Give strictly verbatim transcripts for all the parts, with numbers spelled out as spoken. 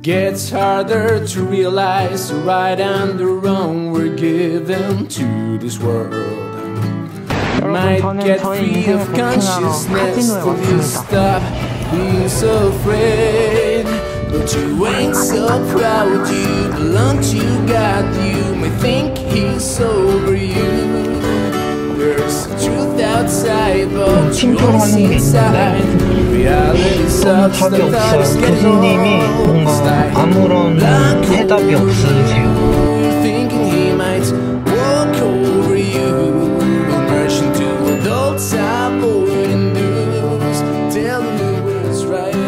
gets harder to realize the right and the wrong we're given to this world. Might get free of consciousness till you stop being so afraid. But you ain't so proud, you the lunch you got, you may think he's over you. There's truth outside, but you don't see inside. Reality sucks, the thought is getting old. 아무런 해답이 없으세요. You're thinking he might walk over you. Merge into adults, avoiding news. Tell me what's right.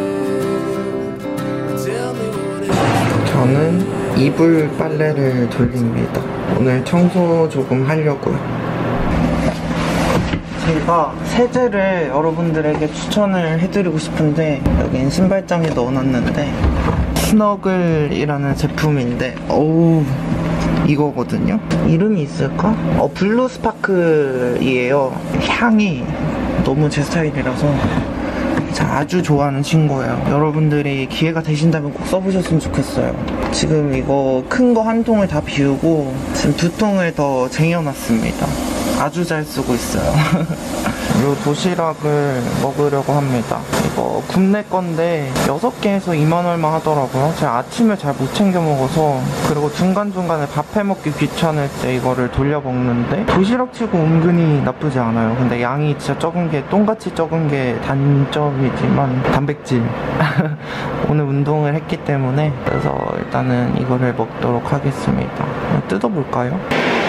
Tell me what it is. 저는 이불 빨래를 돌립니다. 오늘 청소 조금 하려고요. 제가 세제를 여러분들에게 추천을 해드리고 싶은데 여긴 신발장에 넣어놨는데 스너글이라는 제품인데 어우 이거거든요. 이름이 있을까? 어 블루 스파클이에요. 향이 너무 제 스타일이라서 제가 아주 좋아하는 친구예요. 여러분들이 기회가 되신다면 꼭 써보셨으면 좋겠어요. 지금 이거 큰 거 한 통을 다 비우고 지금 두 통을 더 쟁여놨습니다. 아주 잘 쓰고 있어요. 이 도시락을 먹으려고 합니다. 이거 국내 건데 여섯 개에서 이만 얼마 하더라고요. 제가 아침을 잘 못 챙겨 먹어서. 그리고 중간중간에 밥 해먹기 귀찮을 때 이거를 돌려 먹는데 도시락 치고 은근히 나쁘지 않아요. 근데 양이 진짜 적은 게 똥같이 적은 게 단점이지만 단백질 오늘 운동을 했기 때문에 그래서 일단은 이거를 먹도록 하겠습니다. 뜯어볼까요?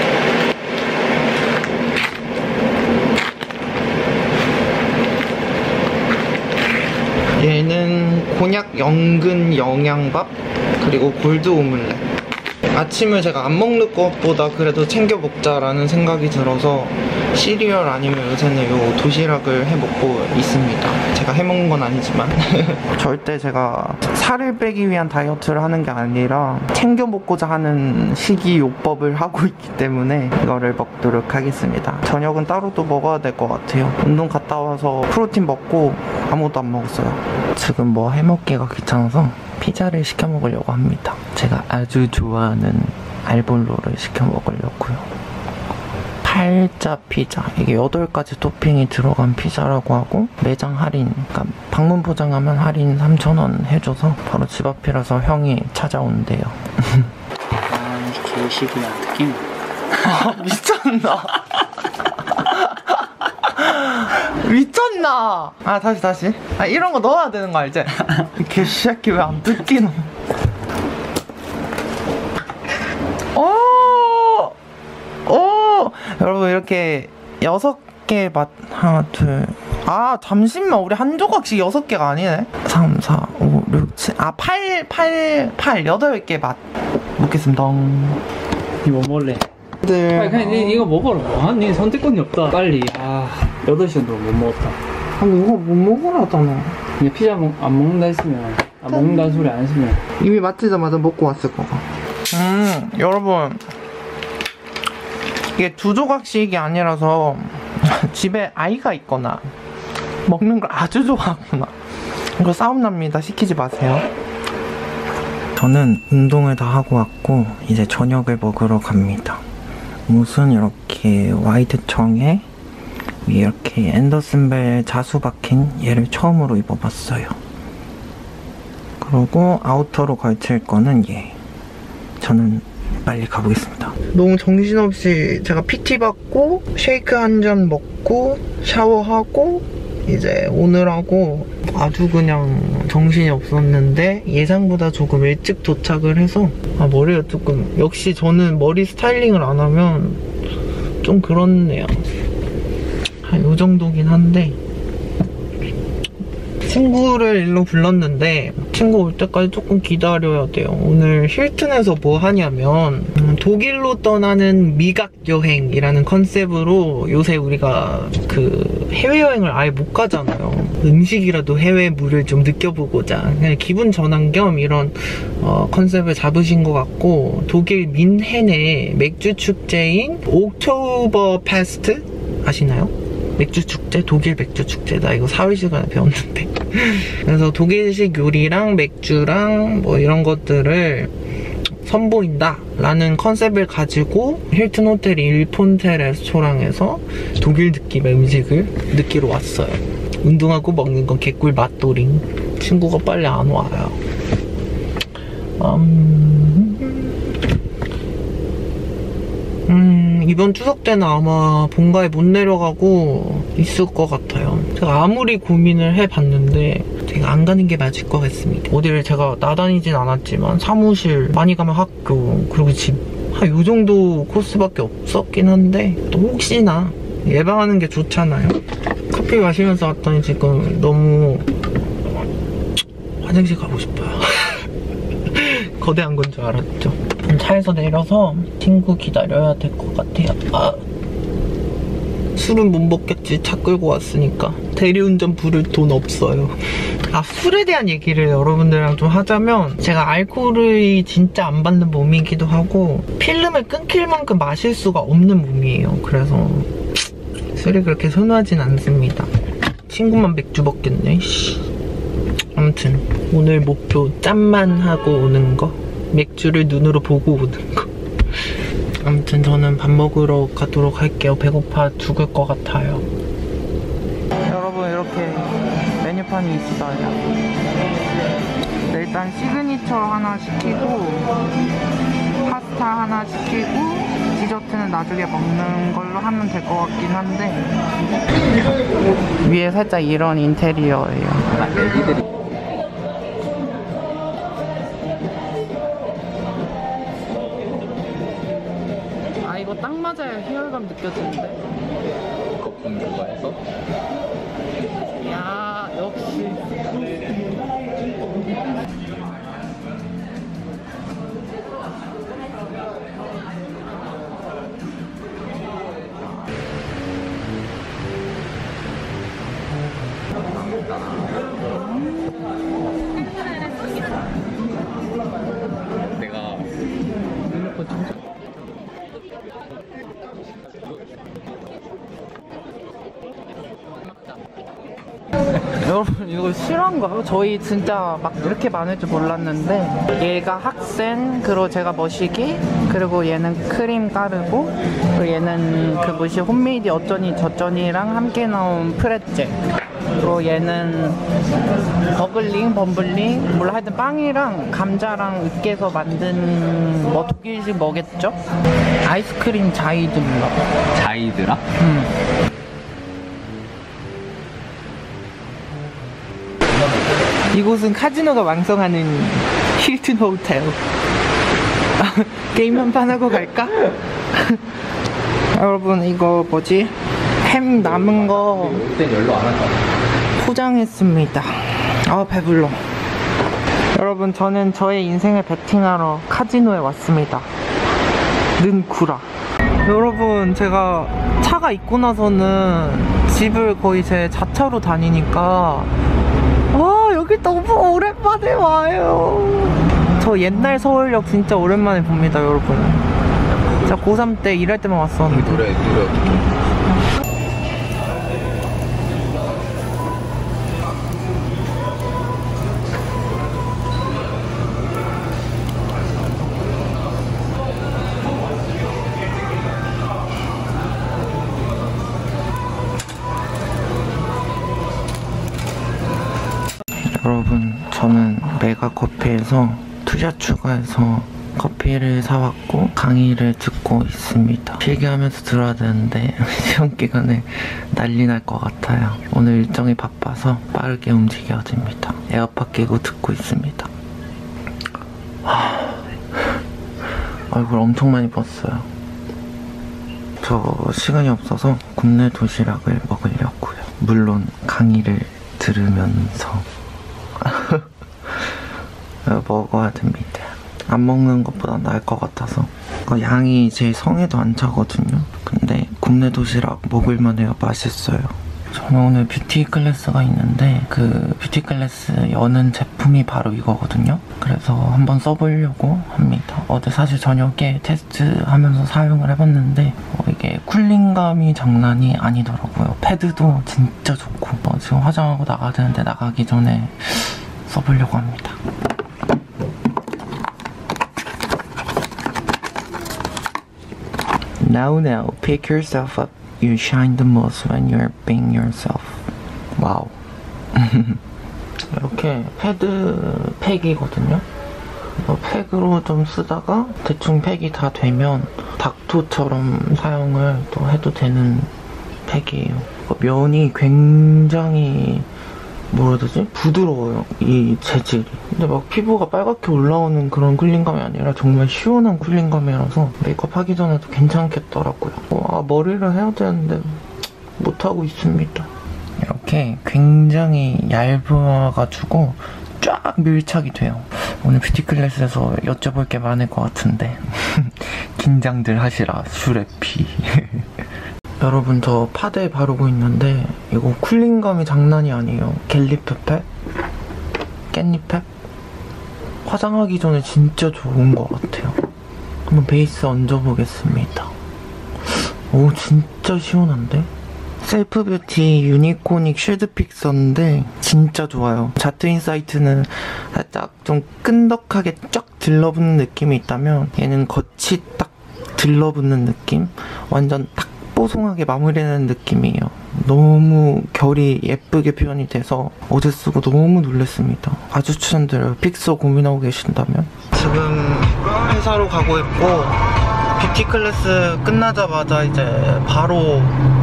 얘는 곤약 연근 영양밥 그리고 골드 오믈렛. 아침을 제가 안 먹는 것보다 그래도 챙겨 먹자라는 생각이 들어서 시리얼 아니면 요새는 요 도시락을 해 먹고 있습니다. 제가 해 먹는 건 아니지만 절대 제가 살을 빼기 위한 다이어트를 하는 게 아니라 챙겨 먹고자 하는 식이요법을 하고 있기 때문에 이거를 먹도록 하겠습니다. 저녁은 따로도 먹어야 될 것 같아요. 운동 갔다 와서 프로틴 먹고 아무것도 안 먹었어요. 지금 뭐 해먹기가 귀찮아서 피자를 시켜 먹으려고 합니다. 제가 아주 좋아하는 알볼로를 시켜 먹으려고요. 팔자 피자. 이게 여덟 가지 토핑이 들어간 피자라고 하고 매장 할인, 그러니까 방문 포장하면 할인 삼천 원 해줘서 바로 집 앞이라서 형이 찾아온대요. 아, 개식이야. 느낌. 미쳤나? 미쳤나? 아 다시 다시. 아 이런 거 넣어야 되는 거 알지? 개새끼 왜 안 뜯기노? 오! 오! 여러분 이렇게 여섯 개 맛 하나 둘. 아 잠시만 우리 한 조각씩 여섯 개가 아니네. 삼, 사, 오, 육, 칠. 아 팔, 팔, 팔, 여덟 개 맛. 먹겠습니다. 이거 뭐 먹을래? 네. 아니 그냥 니 이거 먹어라. 아니 선택권이 없다. 빨리. 아 여덟 시간 동안 못 먹었다. 아니 이거 못 먹으라잖아. 그냥 피자 먹, 안 먹는다 했으면 안 먹는다는 소리 안 했으면 이미 마트자마자 먹고 왔을 거가. 음 여러분 이게 두 조각씩이 아니라서 집에 아이가 있거나 먹는 걸 아주 좋아하거나 이거 싸움 납니다. 시키지 마세요. 저는 운동을 다 하고 왔고 이제 저녁을 먹으러 갑니다. 옷은 이렇게 화이트청에 위에 이렇게 앤더슨벨 자수 박힌 얘를 처음으로 입어봤어요. 그리고 아우터로 걸칠 거는 얘. 저는 빨리 가보겠습니다. 너무 정신없이 제가 피티 받고 쉐이크 한 잔 먹고 샤워하고 이제 오느라고 아주 그냥 정신이 없었는데 예상보다 조금 일찍 도착을 해서 아 머리가 조금 역시 저는 머리 스타일링을 안 하면 좀 그렇네요. 한 요 정도긴 한데 친구를 일로 불렀는데 친구 올 때까지 조금 기다려야 돼요. 오늘 힐튼에서 뭐 하냐면 음, 독일로 떠나는 미각 여행이라는 컨셉으로 요새 우리가 그 해외여행을 아예 못 가잖아요. 음식이라도 해외 물을 좀 느껴보고자 그냥 기분 전환 겸 이런 어, 컨셉을 잡으신 것 같고 독일 민헨의 맥주 축제인 옥토버 페스트 아시나요? 맥주 축제? 독일 맥주 축제. 나 이거 사회 시간에 배웠는데. 그래서 독일식 요리랑 맥주랑 뭐 이런 것들을 선보인다 라는 컨셉을 가지고 힐튼 호텔 일폰테 레스토랑에서 독일 느낌의 음식을 느끼러 왔어요. 운동하고 먹는 건 개꿀 맛도링. 친구가 빨리 안 와요. 음... 음... 이번 추석 때는 아마 본가에 못 내려가고 있을 것 같아요. 제가 아무리 고민을 해봤는데 제가 안 가는 게 맞을 것 같습니다. 어디를 제가 나다니진 않았지만 사무실, 많이 가면 학교, 그리고 집, 한 요 정도 코스밖에 없었긴 한데 또 혹시나 예방하는 게 좋잖아요. 커피 마시면서 왔더니 지금 너무 화장실 가고 싶어요. 거대한 건 줄 알았죠. 차에서 내려서 친구 기다려야 될 것 같아요. 아. 술은 못 먹겠지. 차 끌고 왔으니까. 대리운전 부를 돈 없어요. 아, 술에 대한 얘기를 여러분들이랑 좀 하자면 제가 알코올이 진짜 안 받는 몸이기도 하고 필름을 끊길 만큼 마실 수가 없는 몸이에요. 그래서 술을 그렇게 선호하진 않습니다. 친구만 맥주 먹겠네. 씨. 아무튼 오늘 목표 짠만 하고 오는 거, 맥주를 눈으로 보고 오는 거. 아무튼 저는 밥 먹으러 가도록 할게요. 배고파 죽을 것 같아요. 여러분, 이렇게 메뉴판이 있어요. 네, 일단 시그니처 하나 시키고 파스타 하나 시키고 디저트는 나중에 먹는 걸로 하면 될 것 같긴 한데 위에 살짝 이런 인테리어예요. 아, 이거 딱 맞아야 희열감 느껴지는데? 거품 들어가서? 야, 역시. 내가 핸드폰 충전. 여러분, 이거 실화인가요? 저희 진짜 막 이렇게 많을 줄 몰랐는데 얘가 학생, 그리고 제가 머시기, 그리고 얘는 크림 까르고, 그리고 얘는 그 뭐지 홈메이드 어쩌니 저쩌니랑 함께 나온 프레첼, 그리고 얘는 버글링, 범블링, 몰라, 하여튼 빵이랑 감자랑 으깨서 만든 뭐 독일식 뭐겠죠? 아이스크림 자이드인가? 자이드라? 응. 이곳은 카지노가 왕성하는 힐튼 호텔. 게임 한 판 하고 갈까? 여러분, 이거 뭐지? 햄 남은 거 그땐 연락 안 할 거야. 포장했습니다. 아, 배불러. 여러분, 저는 저의 인생을 베팅하러 카지노에 왔습니다. 는구라. 여러분, 제가 차가 있고 나서는 집을 거의 제 자차로 다니니까 와, 여기 너무 오랜만에 와요. 저 옛날 서울역 진짜 오랜만에 봅니다, 여러분. 제가 고삼 때 일할 때만 왔었는데. 노래, 노래 어떻게? 여러분, 저는 메가커피에서 투샷 추가해서 커피를 사왔고 강의를 듣고 있습니다. 필기하면서 들어야 되는데 시험 기간에 난리 날 것 같아요. 오늘 일정이 바빠서 빠르게 움직여야 됩니다. 에어팟 끼고 듣고 있습니다. 하... 얼굴 엄청 많이 뻗어요. 저 시간이 없어서 굽네 도시락을 먹으려고요. 물론 강의를 들으면서 먹어야 됩니다. 안 먹는 것보다 나을 것 같아서. 양이 제 성에도 안 차거든요. 근데 굽네 도시락 먹을만 해요. 맛있어요. 저는 오늘 뷰티 클래스가 있는데 그 뷰티 클래스 여는 제품이 바로 이거거든요. 그래서 한번 써보려고 합니다. 어제 사실 저녁에 테스트하면서 사용을 해봤는데 어, 이게 쿨링감이 장난이 아니더라고요. 패드도 진짜 좋고 어, 지금 화장하고 나가야 되는데 나가기 전에 써보려고 합니다. Now now, pick yourself up. You shine the most when you're being yourself. 와우. 이렇게 패드 팩이거든요. 이거 팩으로 좀 쓰다가 대충 팩이 다 되면 닥토처럼 사용을 또 해도 되는 팩이에요. 면이 굉장히 뭐라 해야 되지? 부드러워요, 이 재질이. 근데 막 피부가 빨갛게 올라오는 그런 쿨링감이 아니라 정말 시원한 쿨링감이라서 메이크업 하기 전에도 괜찮겠더라고요. 아, 머리를 해야 되는데 못하고 있습니다. 이렇게 굉장히 얇아가지고 쫙 밀착이 돼요. 오늘 뷰티 클래스에서 여쭤볼 게 많을 것 같은데 긴장들 하시라, 슈레피. 여러분, 저 파데 바르고 있는데 이거 쿨링감이 장난이 아니에요. 갤리페팩? 깻잎팩? 화장하기 전에 진짜 좋은 것 같아요. 한번 베이스 얹어보겠습니다. 오, 진짜 시원한데? 셀프 뷰티 유니코닉 쉴드 픽서인데 진짜 좋아요. 자트 인사이트는 살짝 좀 끈덕하게 쫙 들러붙는 느낌이 있다면 얘는 겉이 딱 들러붙는 느낌? 완전 딱 뽀송하게 마무리되는 느낌이에요. 너무 결이 예쁘게 표현이 돼서 어제 쓰고 너무 놀랐습니다. 아주 추천드려요. 픽서 고민하고 계신다면. 지금 회사로 가고 있고 뷰티 클래스 끝나자마자 이제 바로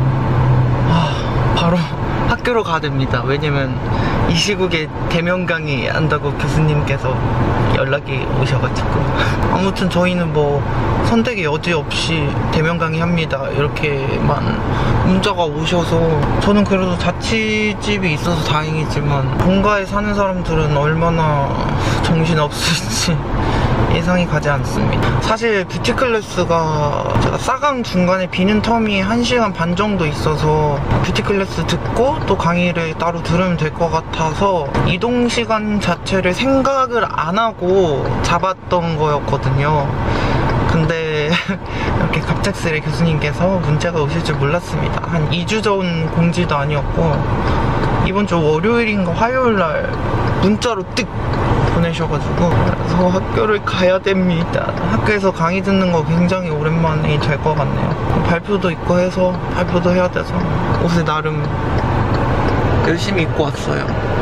아, 바로 학교로 가야 됩니다. 왜냐면 이 시국에 대면 강의 한다고 교수님께서 연락이 오셔가지고 아무튼 저희는 뭐 선택의 여지 없이 대면 강의 합니다 이렇게만 문자가 오셔서 저는 그래도 자취집이 있어서 다행이지만 본가에 사는 사람들은 얼마나 정신없을지 예상이 가지 않습니다. 사실 뷰티 클래스가 제가 싸강 중간에 비는 텀이 한 시간 반 정도 있어서 뷰티 클래스 듣고 또 강의를 따로 들으면 될 것 같아서 이동 시간 자체를 생각을 안 하고 잡았던 거였거든요. 근데 이렇게 갑작스레 교수님께서 문자가 오실 줄 몰랐습니다. 한 이 주 전 공지도 아니었고 이번 주 월요일인가 화요일날 문자로 뜩 보내셔가지고 그래서 학교를 가야 됩니다. 학교에서 강의 듣는 거 굉장히 오랜만이 될 것 같네요. 발표도 있고 해서 발표도 해야 돼서 옷을 나름 열심히 입고 왔어요.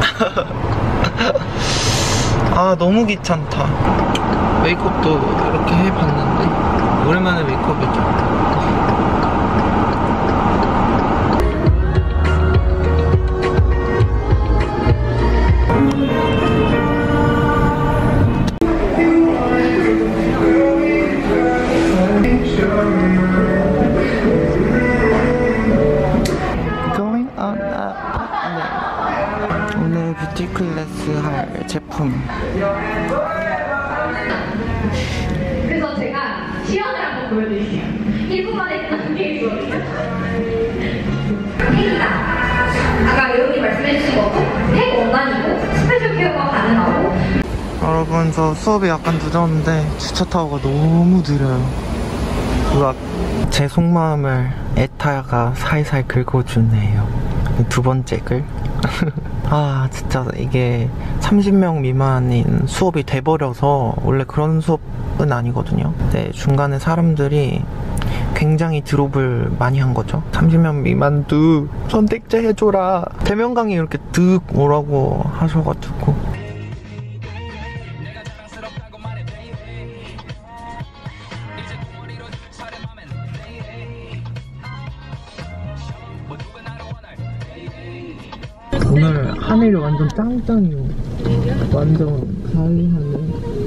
아, 너무 귀찮다. 메이크업도 이렇게 해봤는데 오랜만에 메이크업이죠. 오늘 뷰티 클래스 할 제품. 그래서 제가 시연을 한번 보여드릴게요. 일 분 만에 끝나는 게임이거든요. 팩이다. 아까 여러분이 말씀해주신 거고 팩 원단이고 스페셜 케어가 가능하고. 여러분, 저 수업이 약간 늦었는데 주차 타워가 너무 느려요. 우와, 제 속마음을 에타가 살살 긁어주네요. 두 번째 글. 아, 진짜 이게 삼십 명 미만인 수업이 돼버려서 원래 그런 수업은 아니거든요. 근데 중간에 사람들이 굉장히 드롭을 많이 한 거죠. 삼십 명 미만도 선택제 해줘라. 대면 강의 이렇게 득 오라고 하셔가지고. 오늘 하늘이 완전 짱짱이요. 완전 가을 하늘.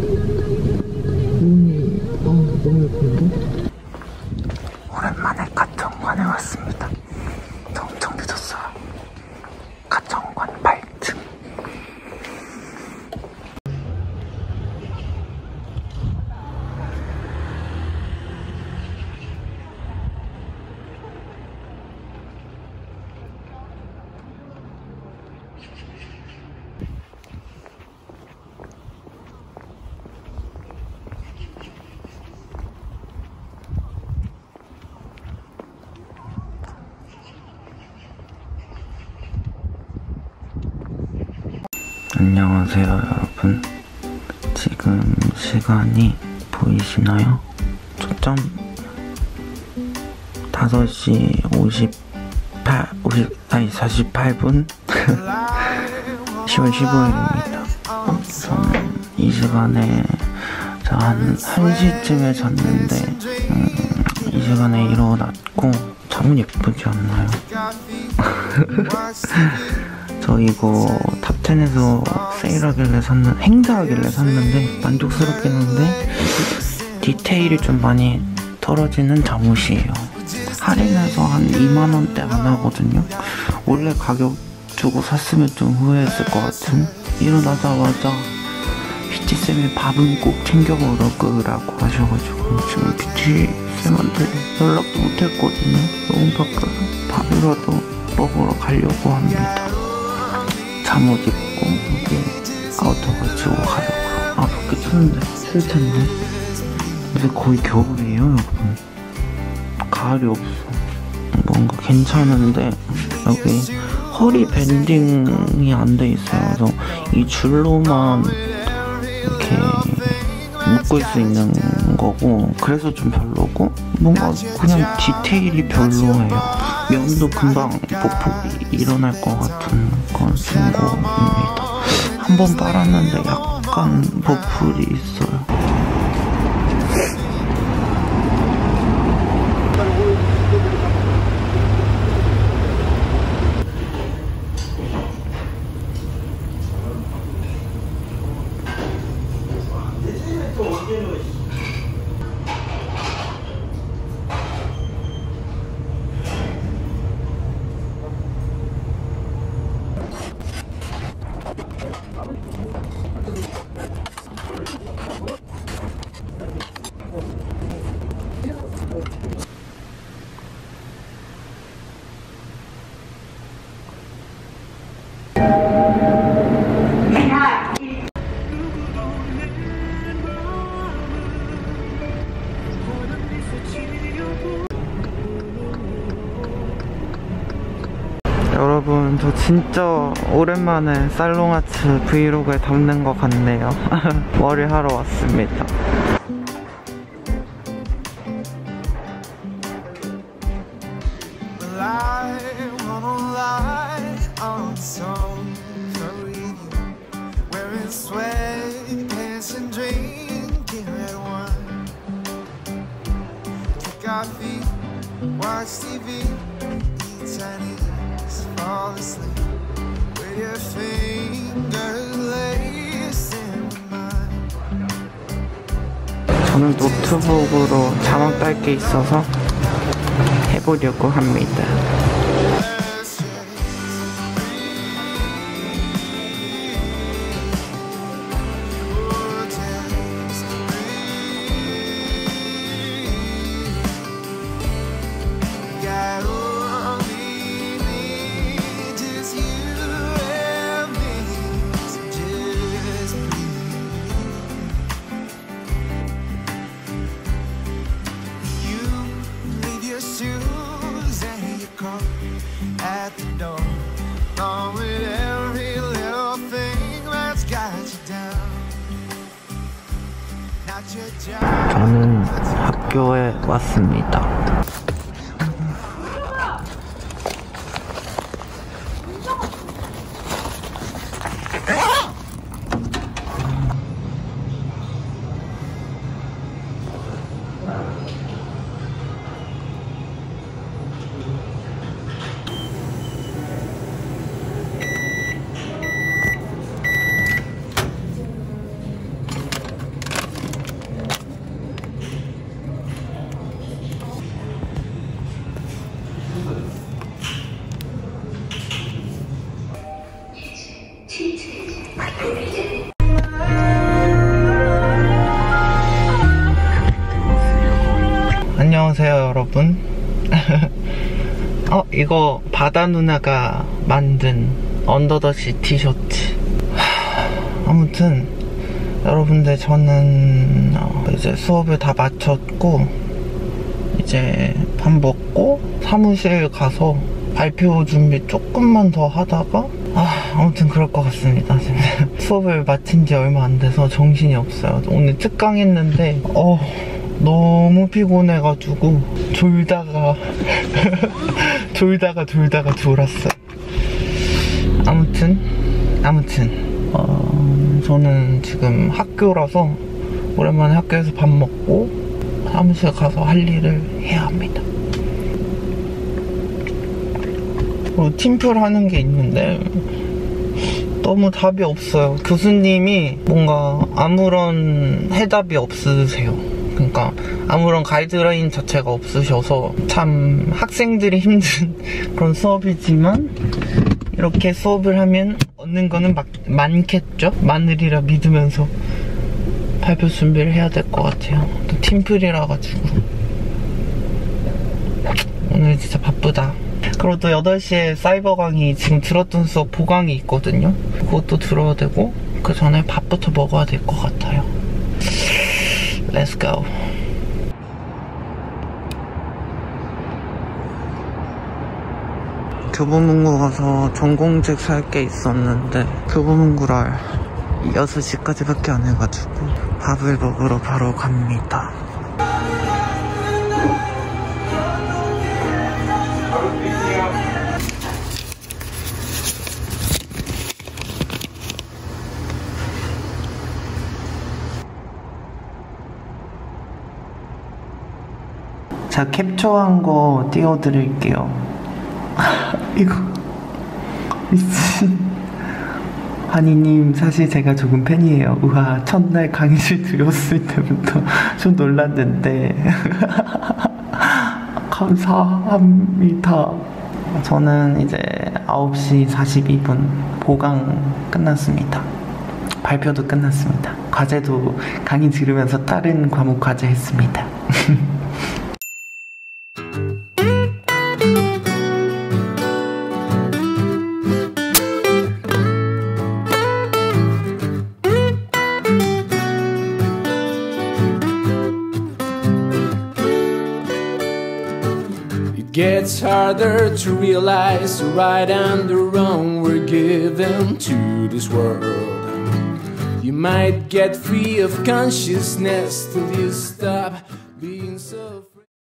눈이 아, 너무 예쁜데? 오랜만에 가정관에 왔습니다. 저 엄청 늦었어요. 가정관 팔 층. 안녕하세요 여러분. 지금 시간이 보이시나요? 초점 다섯 시 오십팔, 오십, 아니 사십팔 분 시월 십오일입니다. 저는 이 시간에 한 한 시쯤에 잤는데 음, 이 시간에 일어났고 잠은 예쁘지 않나요? 저 이거 탑텐에서 세일하길래 샀는, 행사하길래 샀는데 만족스럽긴 한데 디테일이 좀 많이 떨어지는 잠옷이에요. 할인해서 한 이만 원대 안 하거든요. 원래 가격 주고 샀으면 좀 후회했을 것 같은. 일어나자마자 피티쌤이 밥은 꼭 챙겨 먹으라고 하셔가지고 지금 피티쌤한테 연락도 못했거든요. 너무 바빠서 밥이라도 먹으러 가려고 합니다. 잠옷 입고 이제 아우터 가지고 가려고요. 아 밖에 추운데 추울 텐데 이제 거의 겨울이에요 여러분. 가을이 없어. 뭔가 괜찮은데 여기 허리 밴딩이 안 돼 있어요. 그래서 이 줄로만 이렇게 묶을 수 있는 거고 그래서 좀 별로고 뭔가 그냥 디테일이 별로예요. 면도 금방 보폭이 일어날 것 같은 그런 친구입니다. 한번 빨았는데 약간 보풀이 있어요. 여러분 저 진짜 오랜만에 살롱아츠 브이로그에 담는 것 같네요. 머리 하러 왔습니다. Watch 티비, eat Chinese, fall asleep with your fingers lacing mine. 저는 노트북으로 자막 딸 게 있어서 해보려고 합니다. At the door, along with every little thing that's got you down. Not your job. 저는 학교에 왔습니다. 안녕하세요 여러분. 어 이거 바다 누나가 만든 언더더시 티셔츠. 아무튼 여러분들 저는 어, 이제 수업을 다 마쳤고 이제 밥 먹고 사무실 가서 발표 준비 조금만 더 하다가 아, 아무튼 그럴 것 같습니다. 수업을 마친 지 얼마 안 돼서 정신이 없어요. 오늘 특강 했는데 어 너무 피곤해가지고 졸다가 졸다가 졸다가 졸았어요. 아무튼 아무튼 어, 저는 지금 학교라서 오랜만에 학교에서 밥 먹고 사무실 가서 할 일을 해야 합니다. 어, 팀플 하는 게 있는데 너무 답이 없어요. 교수님이 뭔가 아무런 해답이 없으세요. 그러니까 아무런 가이드라인 자체가 없으셔서 참 학생들이 힘든 그런 수업이지만 이렇게 수업을 하면 얻는 거는 막, 많겠죠? 많으리라 믿으면서 발표 준비를 해야 될 것 같아요. 또 팀플이라 가지고 오늘 진짜 바쁘다. 그리고 또 여덟 시에 사이버 강의 지금 들었던 수업 보강이 있거든요. 그것도 들어야 되고 그 전에 밥부터 먹어야 될 것 같아요. Let's go. 교보문고 가서 전공책 살 게 있었는데 교보문고를 여섯 시까지밖에 안 해가지고 밥을 먹으러 바로 갑니다. 제가 캡처한 거 띄워드릴게요. 이거 미친. 한이님 사실 제가 조금 팬이에요. 우와, 첫날 강의실 들어왔을 때부터 좀 놀랐는데 감사합니다. 저는 이제 아홉 시 사십이 분 보강 끝났습니다. 발표도 끝났습니다. 과제도 강의 들으면서 다른 과목 과제 했습니다. Gets harder to realize the right and the wrong we're given to this world. You might get free of consciousness till you stop being so